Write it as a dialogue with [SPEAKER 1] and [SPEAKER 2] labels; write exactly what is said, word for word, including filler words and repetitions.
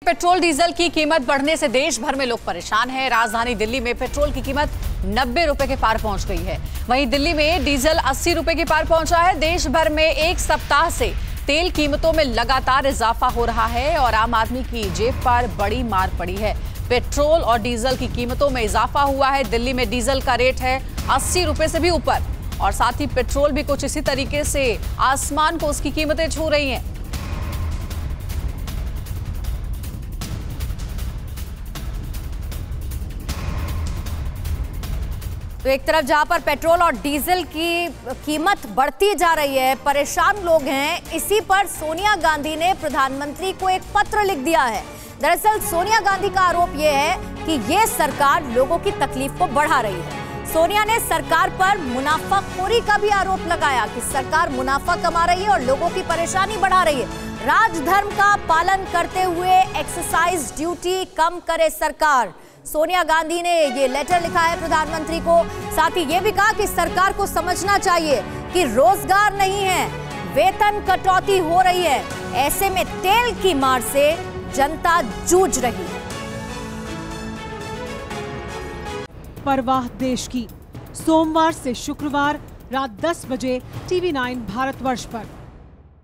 [SPEAKER 1] Petrol diesel की कीमत बढ़ने से देश भर में लोग परेशान हैं। राजधानी दिल्ली में पेट्रोल की कीमत नब्बे रुपए के पार पहुंच गई है। वहीं दिल्ली में डीजल अस्सी रुपए के पार पहुंचा है। देश भर में एक सप्ताह से तेल कीमतों में लगातार इजाफा हो रहा है और आम आदमी की जेब पर बड़ी मार पड़ी है। पेट्रोल और डीजल की कीमतों में इजाफा हुआ है। दिल्ली में डीजल का रेट है अस्सी रुपए से भी ऊपर और साथ ही पेट्रोल भी कुछ इसी तरीके से आसमान को उसकी कीमतें छू रही हैं।
[SPEAKER 2] तो एक तरफ जहां पर पेट्रोल और डीजल की कीमत बढ़ती जा रही है, परेशान लोग हैं, इसी पर सोनिया गांधी ने प्रधानमंत्री को एक पत्र लिख दिया है। दरअसल सोनिया गांधी का आरोप यह है कि ये सरकार लोगों की तकलीफ को बढ़ा रही है। सोनिया ने सरकार पर मुनाफाखोरी का भी आरोप लगाया कि सरकार मुनाफा कमा रही है और लोगों की परेशानी बढ़ा रही है। राजधर्म का पालन करते हुए एक्सरसाइज ड्यूटी कम करे सरकार। सोनिया गांधी ने ये लेटर लिखा है प्रधानमंत्री को। साथ ही ये भी कहा कि सरकार को समझना चाहिए कि रोजगार नहीं है, वेतन कटौती हो रही है। ऐसे में तेल की मार से जनता जूझ रही है।
[SPEAKER 3] परवाह देश की, सोमवार से शुक्रवार रात दस बजे टीवी नाइन भारतवर्ष पर।